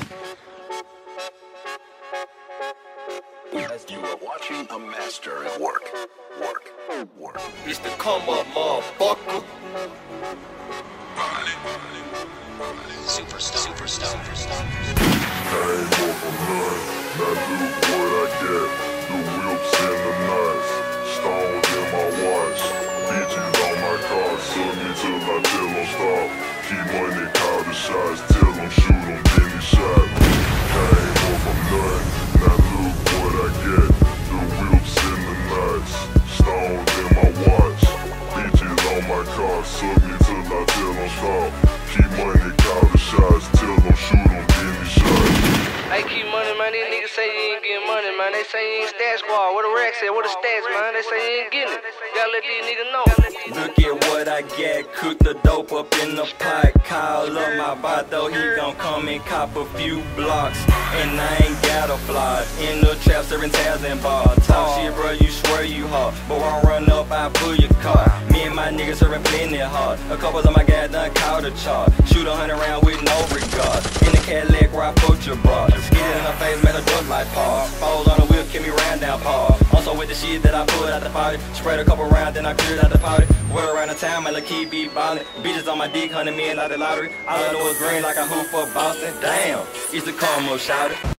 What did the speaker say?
You are watching a master at work. Work. It's the come up, motherfucker. Superstar. Came off a nut, now look what I get. The whips and the nuts, stones in my watch, bitches on my car, suck me till I tell them stop. Keep money, call the shots, tell them shoot them, then he shot. Came off a nut, now look what I get. The whips and the nuts, stones in my watch, bitches on my car, suck me till I tell them stop. Keep money, call the shots, tell them shoot them, then he shot. Hey, keep money, man. These niggas say you ain't getting money, man. They say you ain't stat squad. What the racks at? What the stats, man? They say you ain't getting it. Gotta let these niggas know. Look at what I get, cook the dope up in the pot. Call up my vato, he gon' come and cop a few blocks. And I ain't got a fly, in the trap serving tabs and bars. Talk shit, bro, you swear you hard, but when I run up, I pull your car. Me and my niggas serving plenty hard. A couple of my guys done caught a charge. Shoot 100 round with no regard. In the Cadillac where I put your bar. Skid it in her face, make her duck like Paul. Falls on the wheel, keep me round down Paul. Also with the shit that I put out the party. Spread a couple rounds, then I cleared out the party. Wear around the town, my little key be ballin'. Bitches on my dick, 100 million like the lottery. All I know is green like I hoop for Boston. Damn, it's the come up, shout it.